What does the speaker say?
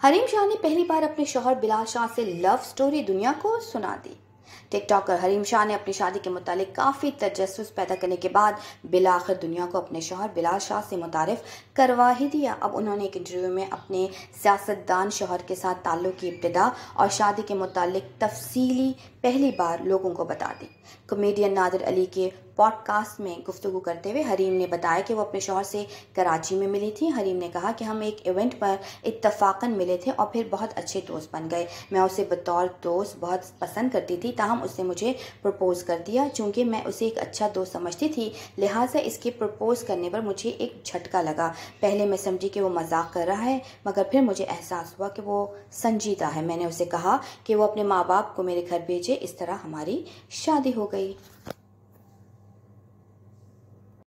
हरीम शाह ने पहली बार अपने शौहर बिलाल शाह से लव स्टोरी दुनिया को सुना दी। टिकटॉकर हरीम शाह ने अपनी शादी के मुतालिक काफ़ी तजस्सुस पैदा करने के बाद बिलाखिर दुनिया को अपने शौहर बिलाल शाह से मुतारिफ करवा ही दिया। अब उन्होंने एक इंटरव्यू में अपने सियासतदान शौहर के साथ ताल्लुक़ की इब्तिदा और शादी के मुतालिक तफसीली पहली बार लोगों को बता दी। कॉमेडियन नादिर अली के पॉडकास्ट में गुफ्तगू करते हुए हरीम ने बताया कि वो अपने शौहर से कराची में मिली थी। हरीम ने कहा कि हम एक इवेंट पर इत्तफाकन मिले थे और फिर बहुत अच्छे दोस्त बन गए। मैं उसे बतौर दोस्त बहुत पसंद करती थी, ताहम उसने मुझे प्रपोज़ कर दिया। चूँकि मैं उसे एक अच्छा दोस्त समझती थी, लिहाजा इसके प्रपोज़ करने पर मुझे एक झटका लगा। पहले मैं समझी कि वो मजाक कर रहा है, मगर फिर मुझे एहसास हुआ कि वो संजीदा है। मैंने उसे कहा कि वो अपने माँ बाप को मेरे घर भेजे। इस तरह हमारी शादी हो गई।